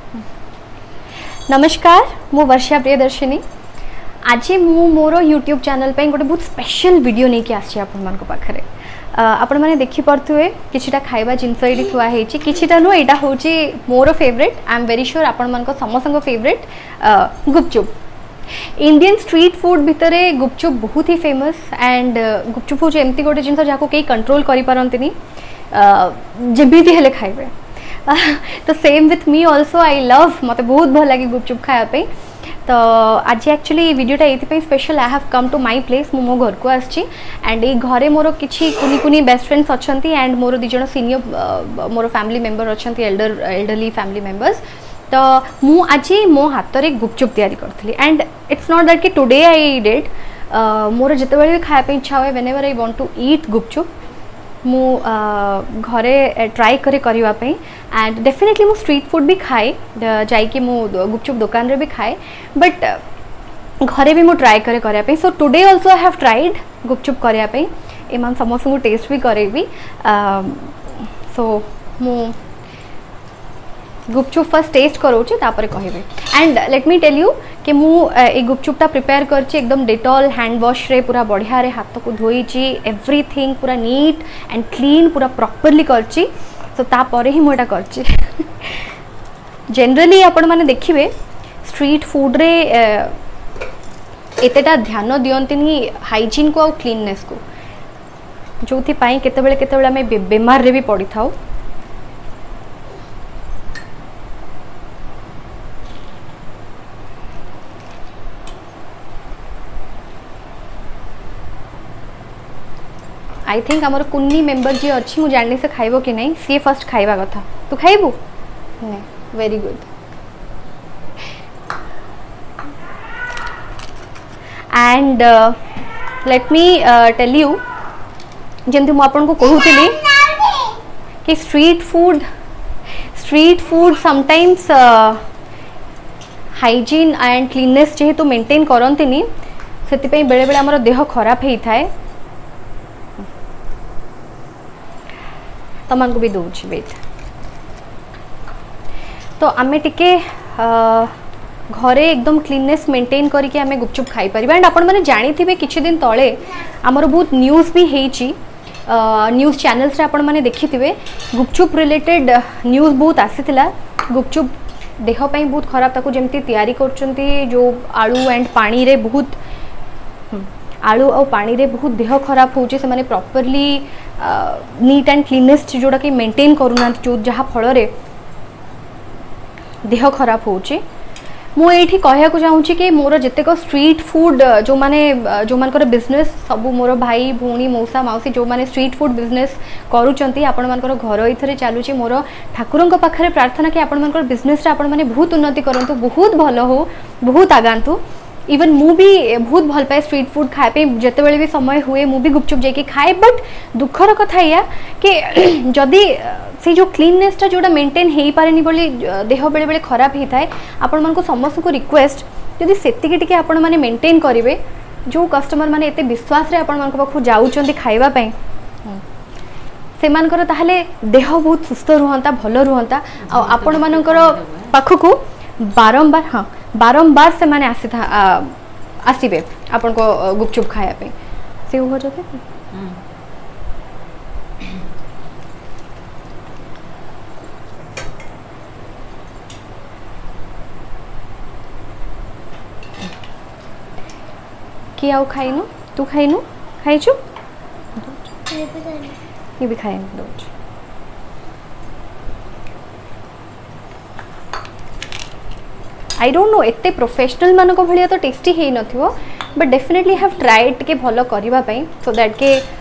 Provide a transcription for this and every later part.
नमस्कार मु वर्षा प्रियदर्शिनी आज मु मोर यूट्यूब चैनल पे गोटे बहुत स्पेशल वीडियो नहीं कि आसी आपण मन को पाखरे आपण माने देखि परथुए किछिटा खाइबा जिंस एडी थुआ हेची किछिटा नो एटा होची मोर favourite I am very sure आपण मन को समस्त फेवरेट गुपचुप इंडियन स्ट्रीट फूड भितरे गुपचुप बहुत ही फेमस एंड गुपचुप हो एमती गोटे जिनस जाको कई कंट्रोल करि पारंतिनी जेबिति हेले खाइबे तो same with me also I love मत बहुत भल लगे गुपचुप खायापे तो आज एक्चुअली वीडियोटा ये special I have come to my place मो घर को आसी एंड ये घरे मोर किसी कुनी कुनी बेस्ट फ्रेंड्स अच्छा एंड मोर दिजन सीनियर मोर फैमिली मेंबर अच्छा एल्डरली फैमिली मेंबर्स तो मु आज मो हाथ में गुपचुप तैयारी करी एंड इट्स नॉट दैट कि टुडे आई डिड मोर जिते भी खाया इच्छा हुए whenever I want to eat गुपचुप मु घरे ट्राई करने एंड डेफिनेटली मु स्ट्रीट फूड भी खाए जाइए मु गुपचुप दुकान रे भी खाए बट घरे भी मु ट्राई करने so today also I have tried gupchup करने एम समस्त को टेस्ट भी करेबी सो मु गुपचुप फर्स्ट टेस्ट करोचे तापर कहबे and let me tell you कि मु ए गुपचुपटा प्रिपेयर करछि एकदम डेटॉल हैंड वॉश रे पूरा बढ़िया रे हाथ को धोईची एवरीथिंग पूरा नीट एंड क्लीन पूरा प्रॉपर्ली करछि सो तापर ही मोटा करछि जनरली आपण माने देखिबे स्ट्रीट फूड रे एतेटा ध्यान दियंतिनी हाइजीन को और क्लीननेस को जोथि पाई केतेबेले हमें बीमार रे भी पड़ी थाउ आई थिंक आमर कुन्नी मेंबर जी अच्छी मुझे जानने से खाइबो कि नहीं सी फर्स्ट खाइबा कथा तू खाइबू नहीं very good and let me tell you जमती मु आपन को कहूतिली कि street food sometimes hygiene and cleanliness जेहेतु मेंटेन करंतिनी सेति पई बेले बेले हमर देह खराब हेई थाए तमान को भी दूची वेट तो आमे टिके घरे एकदम क्लीननेस मेंटेन करके आमे गुपचुप खाई परिबा एंड आपण माने जानि थिबे किछि दिन तळे हमर बहुत न्यूज़ भी हेची न्यूज़ चैनल्स रे आपण माने देखिथिबे गुपचुप रिलेटेड न्यूज़ बहुत आसीथिला गुपचुप देह पई बहुत खराब ताको जेमती तैयारी करचंती जो आलू एंड पानी रे बहुत आलू और पानी रे बहुत देह खराब होचे से माने प्रॉपर्ली नीट एंड क्लीननेस जोड़ा कि मेंटेन करूना जो जहाँ फल देह खराब होचे मु एठी कहया को चाहूची कि मोर जतेक स्ट्रीट फूड जो मानकर बिजनेस सबू मोर भाई भौणी मौसा माउसी जो माने स्ट्रीट फूड बिजनेस करूचंती आपण मानकर घर इथरे चालुची मोर ठाकुरंक पाखरे प्रार्थना कि आपण मानकर बिजनेस रे आपण माने बहुत उन्नति करंतु बहुत भलो हो बहुत आगांतु इवन मु भी बहुत भल पाए स्ट्रीट फूड खाए पे जिते बड़े भी समय हुए मु भी गुपचुप जाके खाए बट दुखर कथा या कि जदि से जो क्लीननेसटा जोड़ा मेंटेन हो पारे बोली देह बेले बेले खराब होता है आपण मन को समस्त को रिक्वेस्ट जदि सेतिके टिके आपण माने मेंटेन करिवे जो कस्टमर माने एते विश्वास रे आपण मन को पाखु जाउचंती खाइबा पई सेमानकर ताहले देह बहुत सुस्थ रुहंता भलो रुहंता आ आपण मानकर पाखु को बारंबार हाँ बारंबार से माने आसीबे आपन को गुपचुप खाया पे से हो जाते कि आउ खाइनु तू खाइनु खाइछु ये भी खाइनु दो आई डोंट नो एते प्रोफेशनल मान को भलिया तो टेस्टी हे नथिवो बट डेफिनेटली हैव ट्राइड के भलो करबा पई सो दैट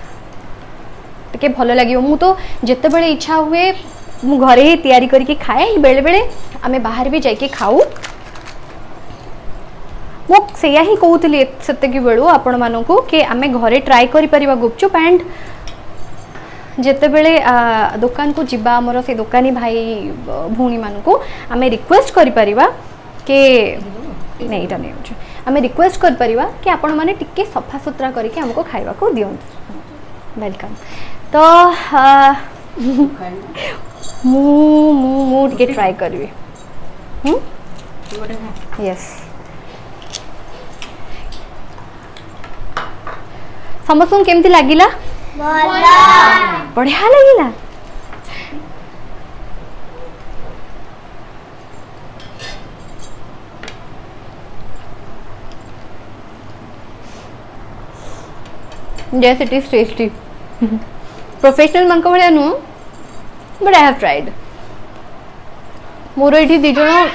के भलो लागियो मु तो जत्ते बेले इच्छा हुए मु घरे ही तैयारी करके खाए बेले बेले आमे बाहर भी जाके खाऊ मु सेया ही कहउतली सत्ते की बेलू आपण मानन को कि आमे घरे ट्राई करि परिबा गुपचुप एंड जेते बेले दुकान को जिबा हमर से दुकानी भाई भौणी मान को आमे रिक्वेस्ट करि परिबा के नहीं इटा नहीं होछ आमे रिक्वेस्ट कर परिबा कि आपण माने टिके सफा सुतरा करके हमको खाइबा को दियौ वेलकम तो मु टिके ट्राई करबी यस समस्त केमती लागिला बढ़िया लागिला yes it is tasty professional मन को भले नु but I have tried more एठी दी जण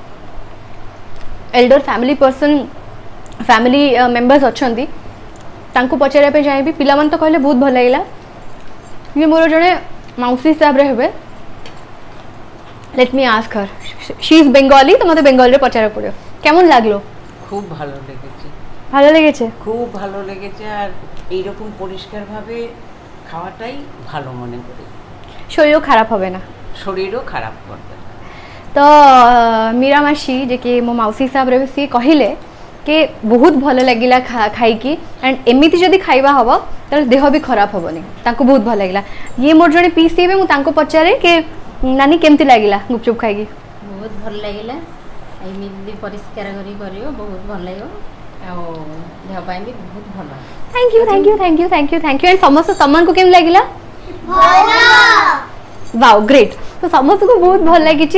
elder family person family members अछंती तांको पचारे पे जाइबी पिला मन तो कहले बहुत भल लागला ये मोर जणे मौसी हिसाब रे हेबे let me ask her she is Bengali तो मते बेंगल रे पचारे पड़ियो केमन लागलो खूब भालो लेगेছে ভালো লেগেছে খুব ভালো লেগেছে আর এই রকম পরিষ্কার ভাবে খাওয়াটাই ভালো মনে করি শরীরও খারাপ হবে না শরীরও খারাপ করবে तो मीरा मासी जे कि मो मौसी साहब रे सी कहिले कि बहुत भल लगिला खाई की एंड एमिति जदी खाइबा हबो त देह भी खराब हबोनी ताको बहुत भल लगिला ये मोर जने पीसी बे मु ताको पचारे कि नानी केमति लागिला गुपचुप खाई की बहुत भल लागिला एमिति परिष्कार करी करियो बहुत भल लागियो आ देह पाई भी बहुत भल thank you thank you thank you thank you thank you and समस्त सम्मान को केम लागिला भला वाओ ग्रेट तो समस्त को बहुत भल लगी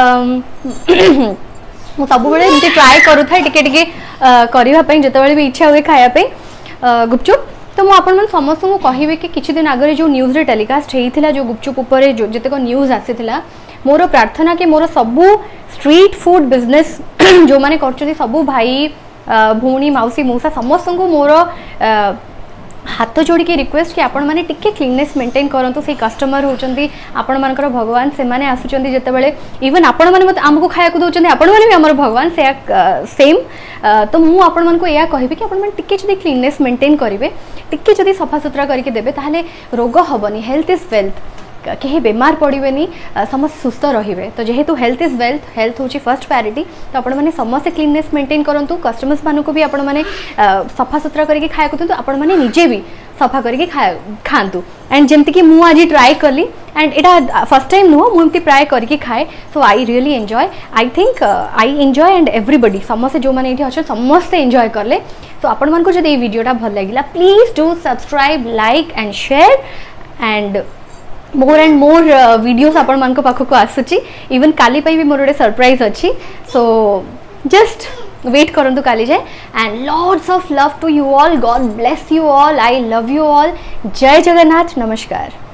मु सब बड़े एमती ट्राई करू था टिके टिके करबा पई जते बळे भी इच्छा होए खाया पे गुपचुप तो मु आपण मन समस्त को कहिबे कि किछि दिन आगरे जो न्यूज रे टेलीकास्ट हेइथिला जो गुपचुप ऊपर जो जते को न्यूज आसीथिला मोर प्रार्थना कि मोर सबु स्ट्रीट फूड बिजनेस जो माने करछथि सबु भाई भूणी मौसी मौसा समस्त को मोर हाथ जोड़ी के रिक्वेस्ट कि आपण माने टिके क्लीननेस मेंटेन करंतु से कस्टमर होचंदी आपण मानकर भगवान से माने आसुचंदी जते बेले इवन आपण माने मत हमको खाया को दोचंदी आपण माने भी हमर भगवान से सेम तो मु आपण मन को या कहिबे कि आपण माने टिके जदी क्लीननेस मेंटेन करिवे टिके जदी सफा सुतरा करके देबे ताहले रोग हबनी हेल्थ इज वेल्थ कहीं बेमार पड़ेनि समस्त सुस्थ रे तो जेहेतु हेल्थ इज वेल्थ हेल्थ हूँ फर्स्ट प्रायोरिटी तो आपण मैंने समस्त क्लीननेस मेंटेन करूँ कस्टमर्स मानक भी आपण मैंने सफा सुतरा करके खाया तो आपण मैंने निजे भी सफा करके खातु एंड जमती कि मु आज ट्राई कली एंड इटा फर्स्ट टाइम नुह मुझे प्राय करके खाए so I really enjoy I think I enjoy and everybody समस्त जो मैंने अच्छे समस्ते एंजॉय कले सो आपण मन को जब ये वीडियोटा भल लगिला please do subscribe like and share and more and more videos आपण मन को पाखक आसुची इवन काली पई भी मोर गोटे सरप्राइज अच्छी सो जस्ट वेट करंतु काली जाए and lords of love to you all god bless you all I love you all जय जगन्नाथ नमस्कार।